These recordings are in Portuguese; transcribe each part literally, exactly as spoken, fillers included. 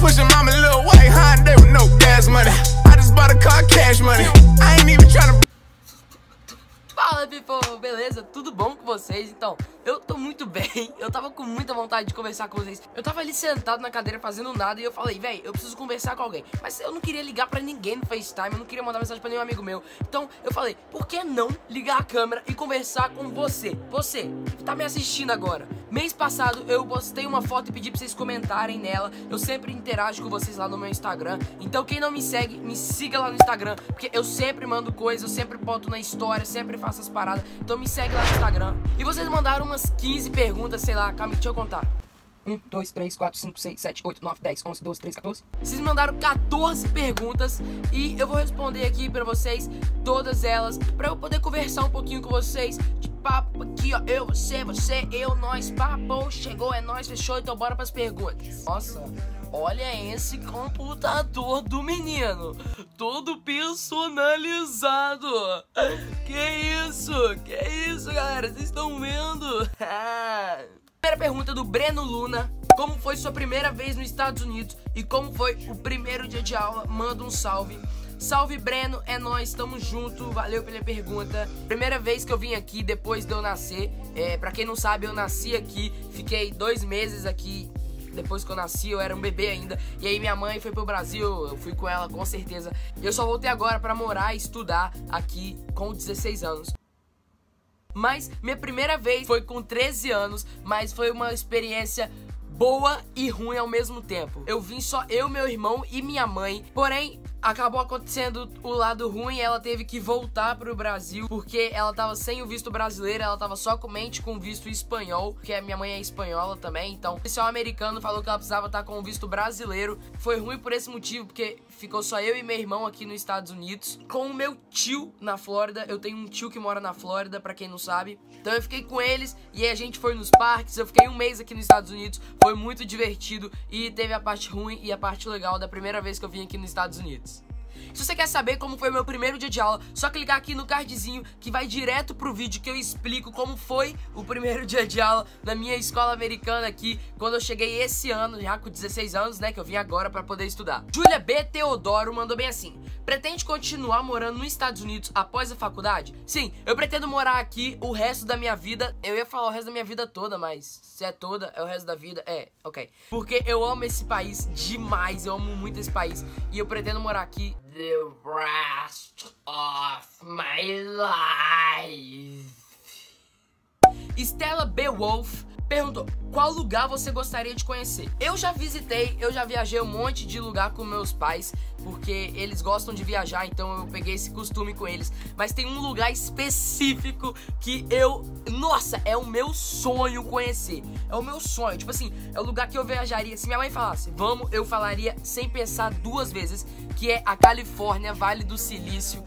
pushing mama little white Honda with no gas money. I just bought a car cash money. I ain't even trying to. Fala, people, beleza? Tudo bom com vocês? Então, eu tô muito bem, eu tava com muita vontade de conversar com vocês. Eu tava ali sentado na cadeira fazendo nada e eu falei, véi, eu preciso conversar com alguém. Mas eu não queria ligar pra ninguém no FaceTime, eu não queria mandar mensagem pra nenhum amigo meu. Então, eu falei, por que não ligar a câmera e conversar com você? Você, que tá me assistindo agora. Mês passado, eu postei uma foto e pedi pra vocês comentarem nela. Eu sempre interajo com vocês lá no meu Instagram. Então, quem não me segue, me siga lá no Instagram, porque eu sempre mando coisas, eu sempre boto na história, sempre faço as paradas. Então me segue lá no Instagram. E vocês mandaram umas quinze perguntas, sei lá, calma, deixa eu contar. um, dois, três, quatro, cinco, seis, sete, oito, nove, dez, onze, doze, treze, quatorze. Vocês mandaram quatorze perguntas e eu vou responder aqui pra vocês todas elas, pra eu poder conversar um pouquinho com vocês. De papo aqui, ó, eu, você, você, eu, nós, papo, chegou, é nós, fechou, então bora pras perguntas. Nossa, olha esse computador do menino, todo personalizado. Que isso, que isso, galera, vocês estão vendo? Primeira pergunta do Breno Luna: como foi sua primeira vez nos Estados Unidos e como foi o primeiro dia de aula? Manda um salve. Salve, Breno, é nóis, tamo junto, valeu pela pergunta. Primeira vez que eu vim aqui depois de eu nascer, é, pra quem não sabe, eu nasci aqui, fiquei dois meses aqui. Depois que eu nasci, eu era um bebê ainda. E aí minha mãe foi pro Brasil, eu fui com ela com certeza. E eu só voltei agora pra morar e estudar aqui com dezesseis anos. Mas minha primeira vez foi com treze anos, mas foi uma experiência boa e ruim ao mesmo tempo. Eu vim só eu, meu irmão e minha mãe. Porém, acabou acontecendo o lado ruim, ela teve que voltar pro Brasil, porque ela tava sem o visto brasileiro, ela tava somente com o visto espanhol, porque a minha mãe é espanhola também, então o oficial americano falou que ela precisava estar com o visto brasileiro. Foi ruim por esse motivo, porque ficou só eu e meu irmão aqui nos Estados Unidos, com o meu tio na Flórida. Eu tenho um tio que mora na Flórida, pra quem não sabe. Então eu fiquei com eles, e aí a gente foi nos parques, eu fiquei um mês aqui nos Estados Unidos, foi muito divertido, e teve a parte ruim e a parte legal da primeira vez que eu vim aqui nos Estados Unidos. Se você quer saber como foi meu primeiro dia de aula, só clicar aqui no cardzinho que vai direto pro vídeo que eu explico como foi o primeiro dia de aula na minha escola americana aqui, quando eu cheguei esse ano, já com dezesseis anos, né, que eu vim agora pra poder estudar. Júlia B. Teodoro mandou bem assim: pretende continuar morando nos Estados Unidos após a faculdade? Sim, eu pretendo morar aqui o resto da minha vida. Eu ia falar o resto da minha vida toda, mas se é toda, é o resto da vida. É, ok. Porque eu amo esse país demais, eu amo muito esse país, e eu pretendo morar aqui the rest of my life. Stella B. Wolf perguntou: qual lugar você gostaria de conhecer? Eu já visitei, eu já viajei um monte de lugar com meus pais, porque eles gostam de viajar, então eu peguei esse costume com eles. Mas tem um lugar específico que eu, nossa, é o meu sonho conhecer. É o meu sonho, tipo assim, é o lugar que eu viajaria. Se minha mãe falasse, vamos, eu falaria sem pensar duas vezes, que é a Califórnia, Vale do Silício.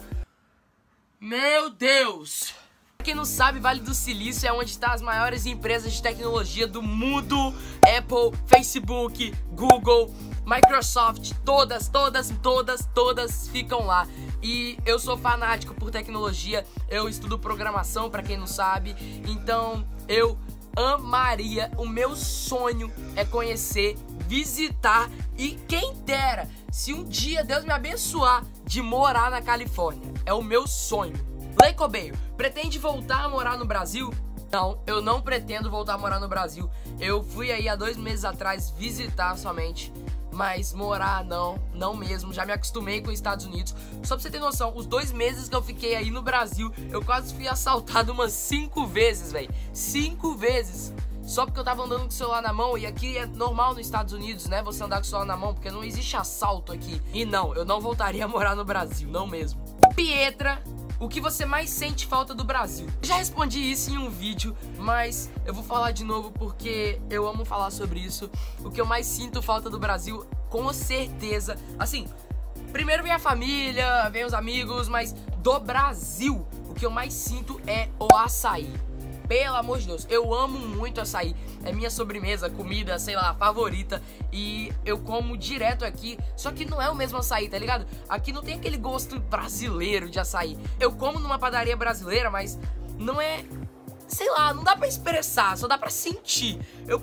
Meu Deus! Quem não sabe, Vale do Silício é onde estão as maiores empresas de tecnologia do mundo. Apple, Facebook, Google, Microsoft, todas, todas, todas, todas ficam lá. E eu sou fanático por tecnologia, eu estudo programação, pra quem não sabe. Então eu amaria, o meu sonho é conhecer, visitar e quem dera, se um dia Deus me abençoar, de morar na Califórnia. É o meu sonho. Leicobeio, pretende voltar a morar no Brasil? Não, eu não pretendo voltar a morar no Brasil. Eu fui aí há dois meses atrás visitar somente, mas morar não, não mesmo. Já me acostumei com os Estados Unidos. Só pra você ter noção, os dois meses que eu fiquei aí no Brasil, eu quase fui assaltado umas cinco vezes, velho. Cinco vezes. Só porque eu tava andando com o celular na mão. E aqui é normal nos Estados Unidos, né, você andar com o celular na mão, porque não existe assalto aqui. E não, eu não voltaria a morar no Brasil, não mesmo. Pietra: o que você mais sente falta do Brasil? Eu já respondi isso em um vídeo, mas eu vou falar de novo porque eu amo falar sobre isso. O que eu mais sinto falta do Brasil, com certeza, assim, primeiro vem a família, vem os amigos, mas do Brasil, o que eu mais sinto é o açaí. Pelo amor de Deus, eu amo muito açaí. É minha sobremesa, comida, sei lá, favorita. E eu como direto aqui. Só que não é o mesmo açaí, tá ligado? Aqui não tem aquele gosto brasileiro de açaí. Eu como numa padaria brasileira, mas não é... sei lá, não dá pra expressar, só dá pra sentir. Eu, o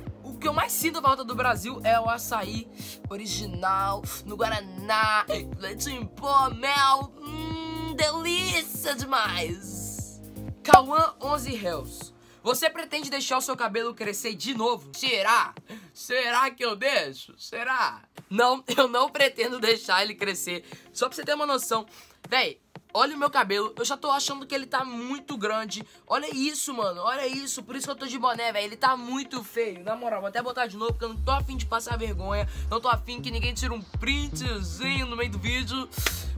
que eu mais sinto falta do Brasil é o açaí original, no Guaraná, leite em pó, mel, hum, delícia demais. Cauã onze Hells. Você pretende deixar o seu cabelo crescer de novo? Será? Será que eu deixo? Será? Não, eu não pretendo deixar ele crescer. Só pra você ter uma noção. Véi, olha o meu cabelo. Eu já tô achando que ele tá muito grande. Olha isso, mano. Olha isso. Por isso que eu tô de boné, velho. Ele tá muito feio. Na moral, vou até botar de novo, porque eu não tô afim de passar vergonha. Não tô afim que ninguém tire um printzinho no meio do vídeo.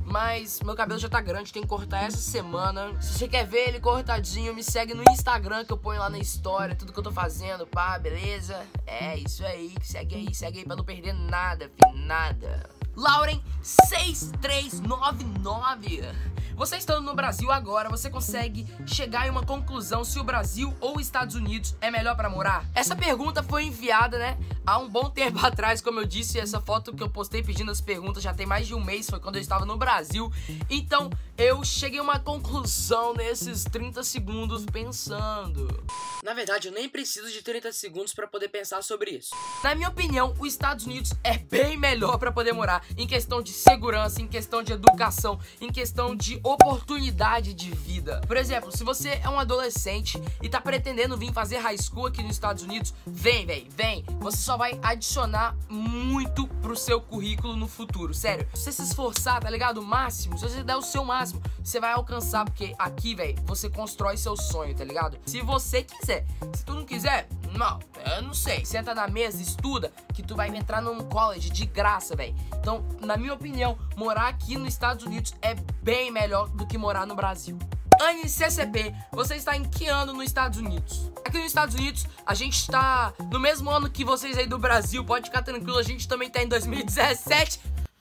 Mas meu cabelo já tá grande, tem que cortar essa semana. Se você quer ver ele cortadinho, me segue no Instagram, que eu ponho lá na história tudo que eu tô fazendo, pá, beleza? É, isso aí, segue aí, segue aí pra não perder nada, filho, nada. Lauren seis três nove nove. Você estando no Brasil agora, você consegue chegar em uma conclusão se o Brasil ou os Estados Unidos é melhor pra morar? Essa pergunta foi enviada, né, há um bom tempo atrás, como eu disse. Essa foto que eu postei pedindo as perguntas já tem mais de um mês, foi quando eu estava no Brasil. Então, eu cheguei a uma conclusão nesses trinta segundos pensando. Na verdade, eu nem preciso de trinta segundos pra poder pensar sobre isso. Na minha opinião, os Estados Unidos é bem melhor pra poder morar, em questão de segurança, em questão de educação, em questão de oportunidade de vida. Por exemplo, se você é um adolescente e tá pretendendo vir fazer high school aqui nos Estados Unidos, vem, véi, vem. Você só vai adicionar muito pro seu currículo no futuro, sério. Se você se esforçar, tá ligado? O máximo, se você der o seu máximo, você vai alcançar, porque aqui, véi, você constrói seu sonho, tá ligado? Se você quiser. Se tu não quiser, não, eu não sei. Senta na mesa, estuda, que tu vai entrar num college de graça, véi. Então, na minha opinião, morar aqui nos Estados Unidos é bem melhor do que morar no Brasil. Anne C C P, você está em que ano nos Estados Unidos? Aqui nos Estados Unidos, a gente está no mesmo ano que vocês aí do Brasil. Pode ficar tranquilo, a gente também tá em dois mil e dezessete.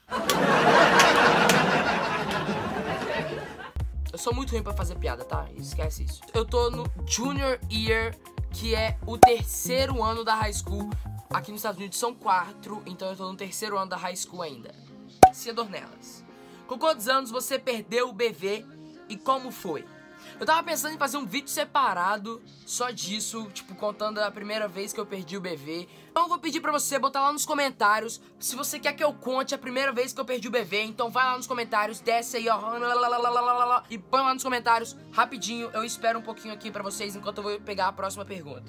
Eu sou muito ruim pra fazer piada, tá? Esquece isso. Eu tô no Junior Year, que é o terceiro ano da high school. Aqui nos Estados Unidos são quatro, então eu tô no terceiro ano da high school ainda. Se adornelas. Com quantos anos você perdeu o B V e como foi? Eu tava pensando em fazer um vídeo separado só disso, tipo, contando a primeira vez que eu perdi o B V. Então eu vou pedir pra você botar lá nos comentários se você quer que eu conte a primeira vez que eu perdi o B V. Então vai lá nos comentários, desce aí, ó, e põe lá nos comentários rapidinho. Eu espero um pouquinho aqui pra vocês enquanto eu vou pegar a próxima pergunta.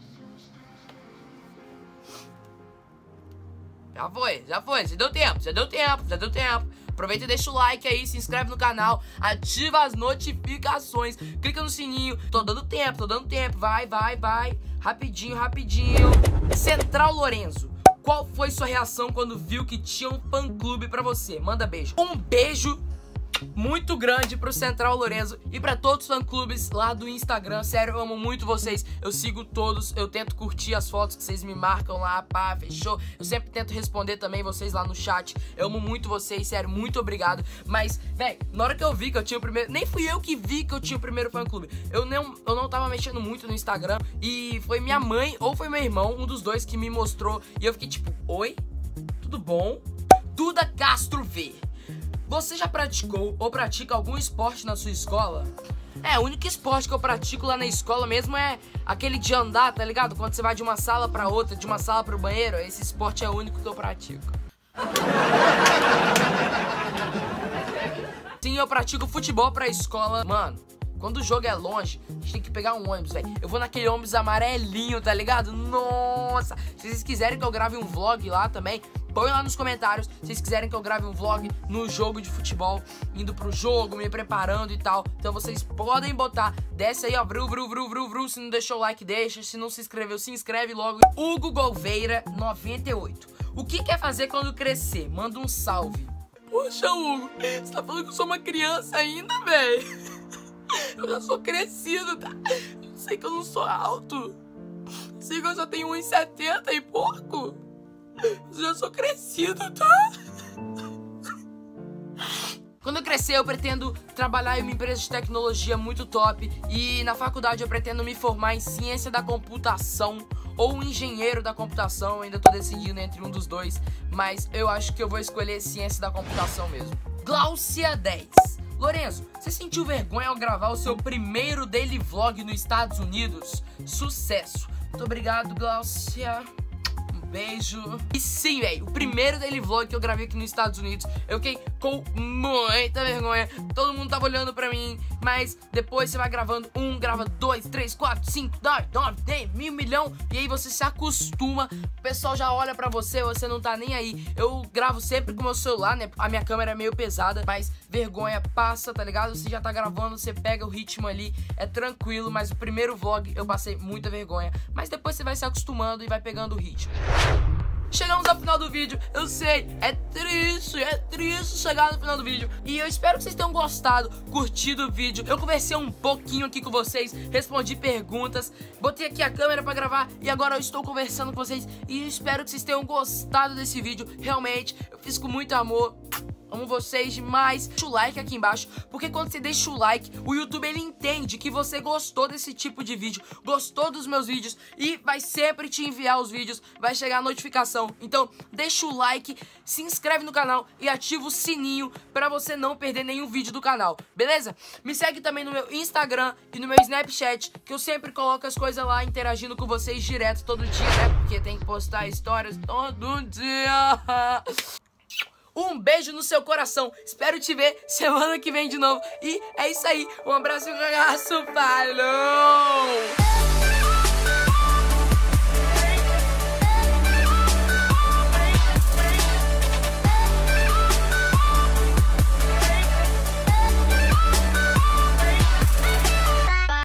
Já foi, já foi, já deu tempo, já deu tempo, já deu tempo. Aproveita e deixa o like aí, se inscreve no canal, ativa as notificações, clica no sininho. Tô dando tempo, tô dando tempo, vai, vai, vai. Rapidinho, rapidinho. Central Lorenzo, qual foi sua reação quando viu que tinha um fã-clube pra você? Manda beijo. Um beijo muito grande pro Central Lorenzo e pra todos os fã-clubes lá do Instagram. Sério, eu amo muito vocês. Eu sigo todos, eu tento curtir as fotos que vocês me marcam lá, pá, fechou? Eu sempre tento responder também vocês lá no chat. Eu amo muito vocês, sério, muito obrigado. Mas, véi, na hora que eu vi que eu tinha o primeiro... Nem fui eu que vi que eu tinha o primeiro fã-clube. Eu não, eu não tava mexendo muito no Instagram e foi minha mãe ou foi meu irmão, um dos dois, que me mostrou. E eu fiquei tipo, oi? Tudo bom? Duda Castro V. Você já praticou ou pratica algum esporte na sua escola? É, o único esporte que eu pratico lá na escola mesmo é aquele de andar, tá ligado? Quando você vai de uma sala pra outra, de uma sala pro banheiro, esse esporte é o único que eu pratico. Sim, eu pratico futebol pra escola. Mano, quando o jogo é longe, a gente tem que pegar um ônibus, velho. Eu vou naquele ônibus amarelinho, tá ligado? Nossa! Se vocês quiserem que eu grave um vlog lá também, põe lá nos comentários. Se vocês quiserem que eu grave um vlog no jogo de futebol, indo pro jogo, me preparando e tal, então vocês podem botar. Desce aí, ó, vru, vru, vru, vru, vru. Se não deixou o like, deixa. Se não se inscreveu, se inscreve logo. Hugo Gouveia, noventa e oito. O que quer fazer quando crescer? Manda um salve. Poxa, Hugo, você tá falando que eu sou uma criança ainda, velho? Eu já sou crescido, tá? Eu sei que eu não sou alto. Eu sei que eu só tenho um metro e setenta e pouco. Eu já sou crescido, tá? Quando eu crescer, eu pretendo trabalhar em uma empresa de tecnologia muito top. E na faculdade eu pretendo me formar em ciência da computação ou engenheiro da computação. Eu ainda tô decidindo entre um dos dois, mas eu acho que eu vou escolher ciência da computação mesmo. Glaucia dez. Lorenzo, você sentiu vergonha ao gravar o seu primeiro daily vlog nos Estados Unidos? Sucesso! Muito obrigado, Glaucia. beijo. E sim, velho, o primeiro daily vlog que eu gravei aqui nos Estados Unidos, eu fiquei com muita vergonha. Todo mundo tava olhando pra mim, mas depois você vai gravando um, grava dois, três, quatro, cinco, dez, nove, dez, mil, milhão. E aí você se acostuma, o pessoal já olha pra você, você não tá nem aí. Eu gravo sempre com o meu celular, né? A minha câmera é meio pesada, mas vergonha passa, tá ligado? Você já tá gravando, você pega o ritmo ali, é tranquilo. Mas o primeiro vlog eu passei muita vergonha, mas depois você vai se acostumando e vai pegando o ritmo. Chegamos ao final do vídeo, eu sei, é triste, é triste chegar no final do vídeo. E eu espero que vocês tenham gostado, curtido o vídeo. Eu conversei um pouquinho aqui com vocês, respondi perguntas, botei aqui a câmera pra gravar e agora eu estou conversando com vocês. E eu espero que vocês tenham gostado desse vídeo, realmente, eu fiz com muito amor. Amo vocês demais. Deixa o like aqui embaixo, porque quando você deixa o like, o YouTube ele entende que você gostou desse tipo de vídeo, gostou dos meus vídeos e vai sempre te enviar os vídeos, vai chegar a notificação. Então deixa o like, se inscreve no canal e ativa o sininho pra você não perder nenhum vídeo do canal, beleza? Me segue também no meu Instagram e no meu Snapchat, que eu sempre coloco as coisas lá interagindo com vocês direto todo dia, né? Porque tem que postar histórias todo dia. Um beijo no seu coração. Espero te ver semana que vem de novo. E é isso aí. Um abraço, cagaço. Falou!